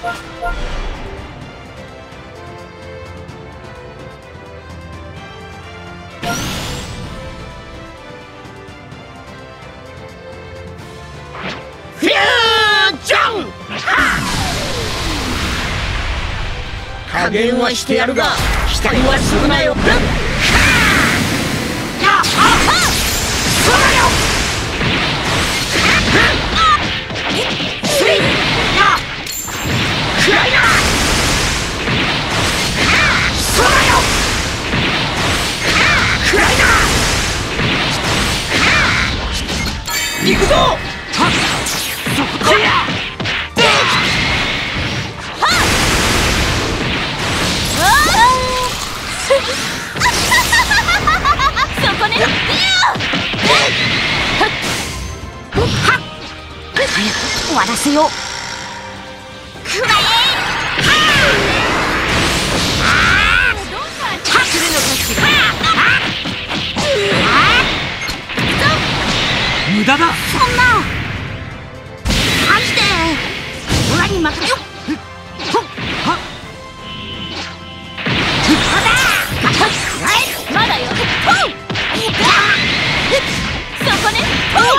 フュージョン。加減はしてやるが期待はするなよ。行くぞ。そこや。そこね。終わらせよう。くらえ。無駄だ。そんなマジでオラに任せよ。まだよ。そこね。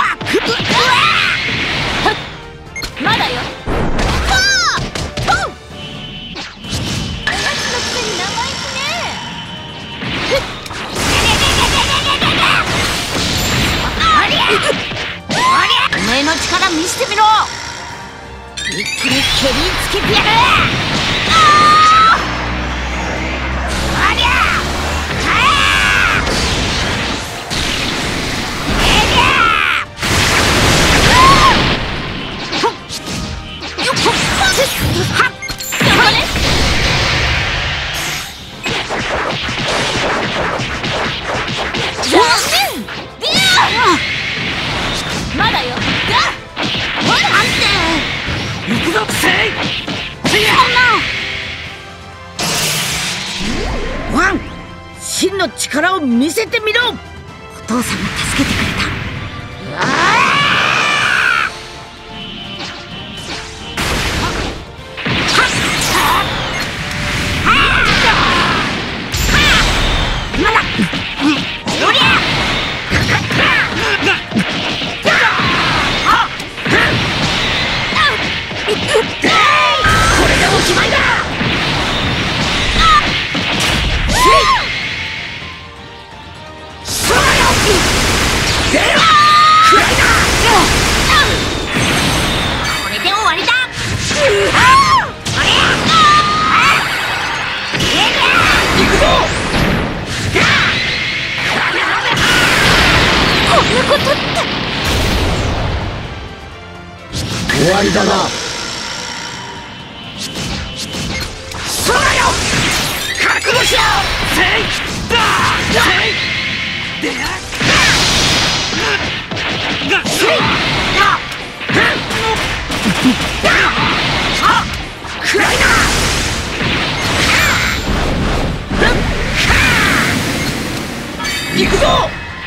まだよ。お前の力見せてみろ。一気に蹴りつけてやる。まだよ。行くぞ。ワン、真の力を見せてみろ。お父さんが助けてくれた。終わりだな。そらよ。覚悟しろ。くらいな。行くぞ。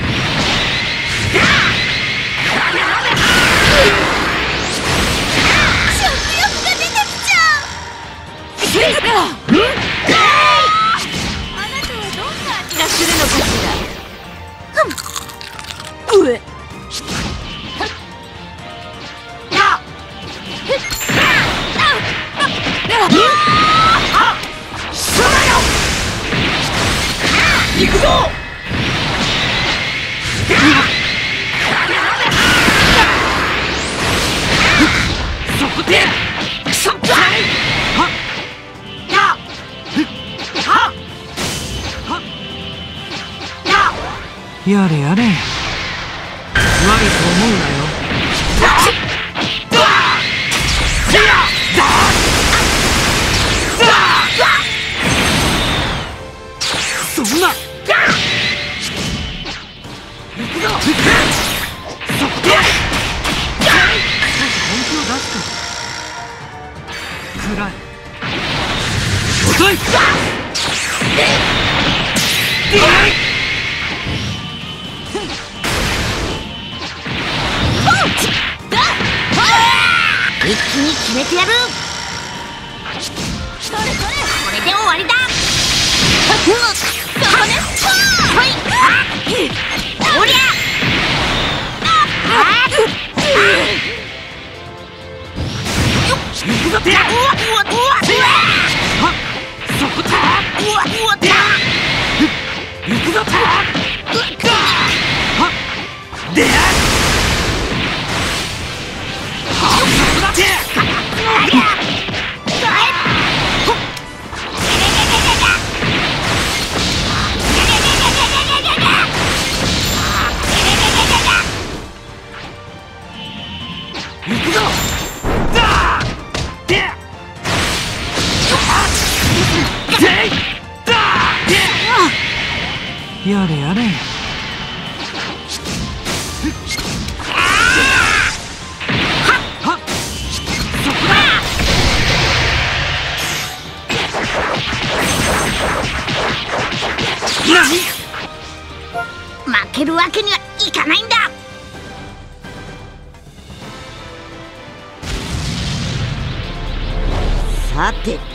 行くぞ。そこでやれやれ。悪いと思うなよ。そんな。そこで本気を出すか。暗い。遅い。一気に決めてやる。 これで終わりだ。おりゃ行くぞて。そこだ。行くぞて。でやそこだて。行くぞ。だでやれやれ。負けるわけにはいかないんだ。さてと。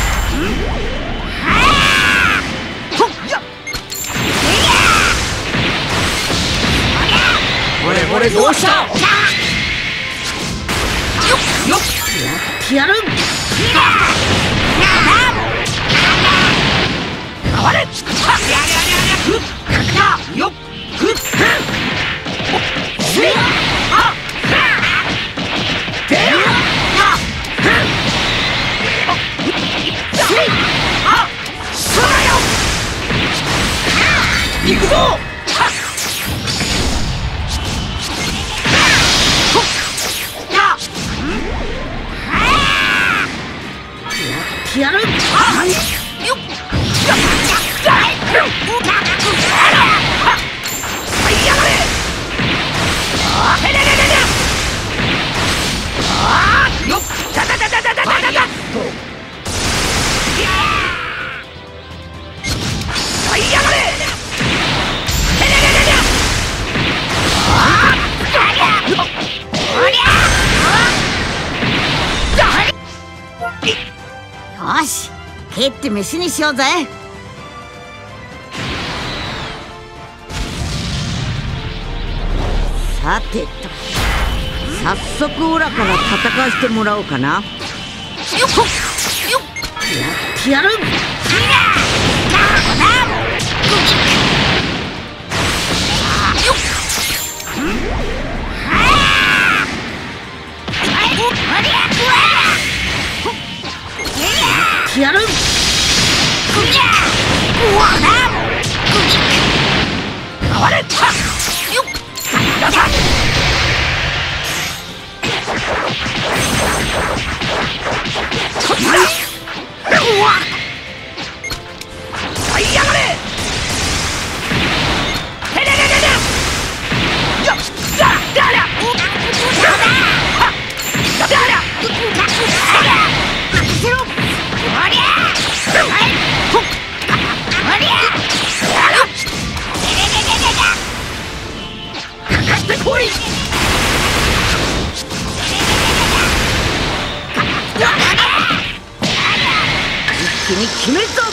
ほれほれどうした。よっやってやる。あれよっ行くぞ。やる。よし、蹴って飯にしようぜ。さてと、早速オラから戦わせてもらおうかな。よっやってやる。やる。あれ。よっ。やった。うわ。はい、やがれ。へれれれれ。よっ。だだら。だだら。任せろ。おりゃ。かかってこい。一気に決めるぞ。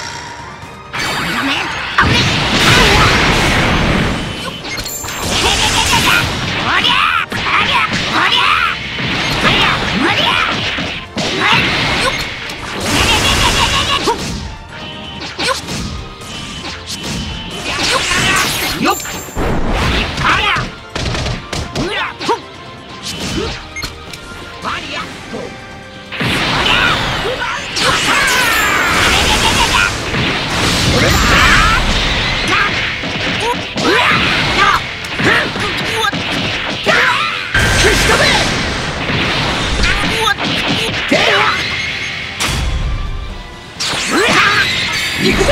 行くぞ。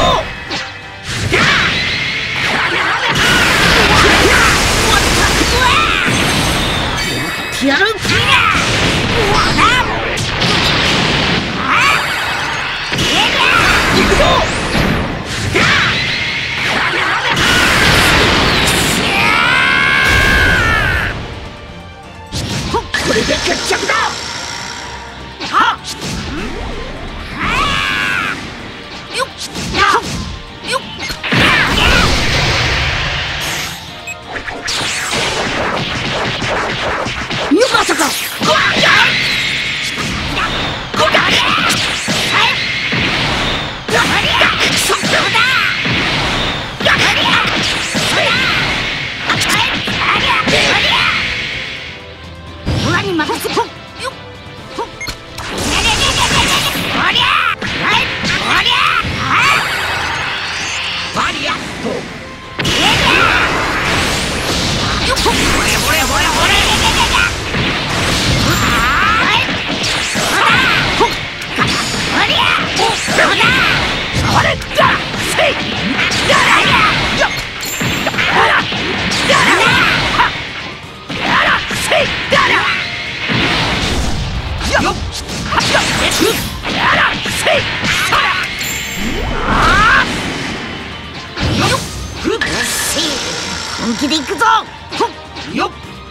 やる。行くぞ。これで決着だ。 本気でいくぞ。よっ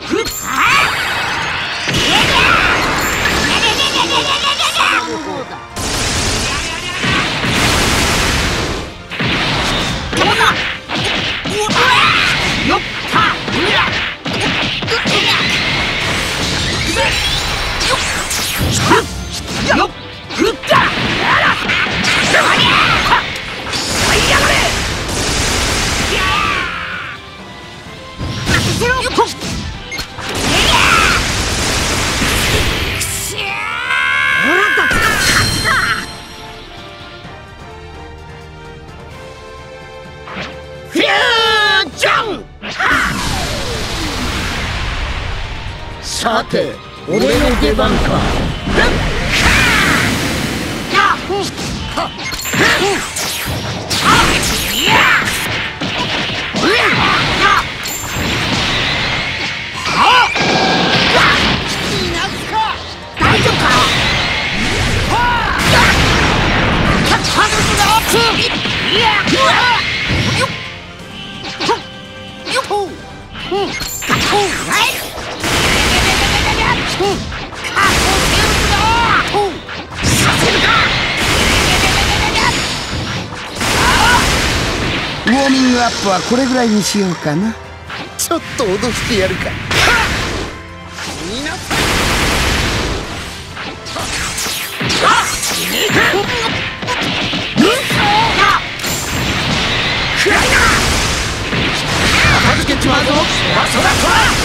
さて、俺の出番か。 大丈夫か。 ウォーミングアップはこれぐらいにしようかな。ちょっと脅してやるか。片付けちまうぞ。そら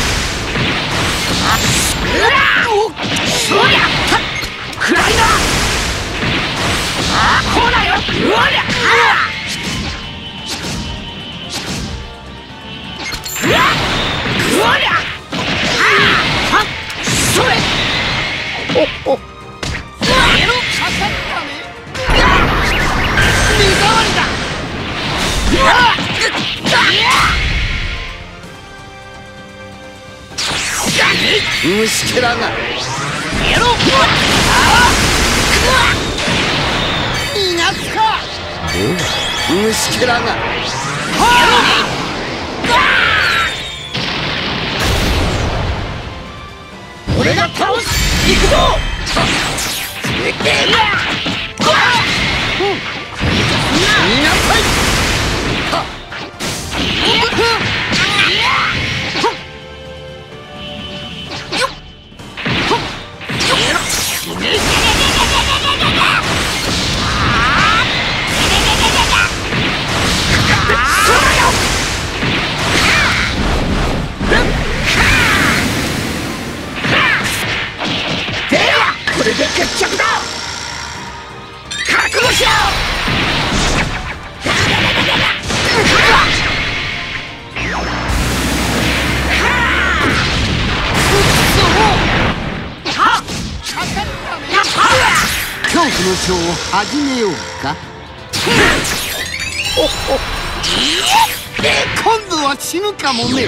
暗いな。こうだよ。それ。おっ。虫けらがいなすか。虫けらが俺が倒す。行くぞ。見なさい。これで決着だ。覚悟しろ。恐怖のショーを始めようか。今度は死ぬかもね。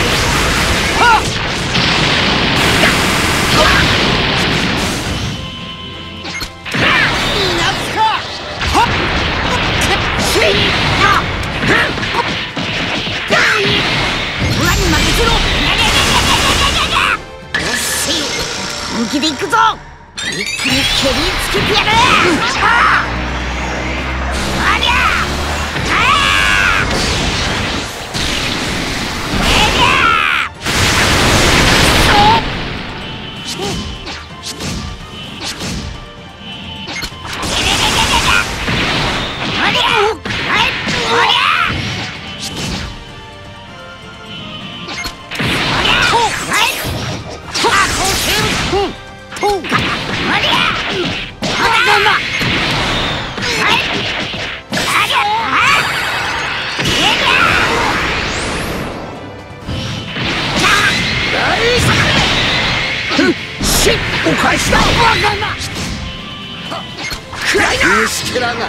本気で行くぞ。一気に蹴りつけてやる。お返しだ。暗いな。虫けらが。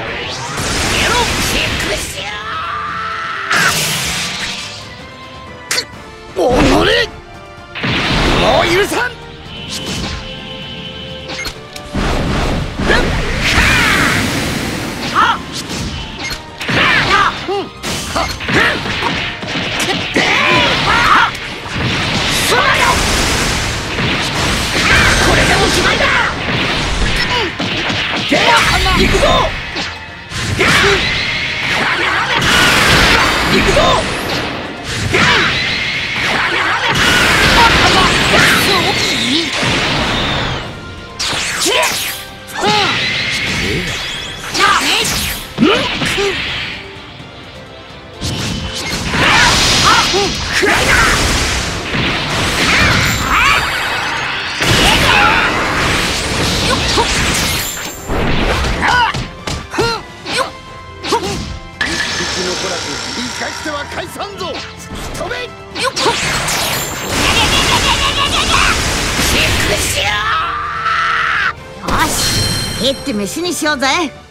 おのれ。もう許さん。 しては返さんぞ。飛べ。 よっこ。よし、蹴って飯にしようぜ。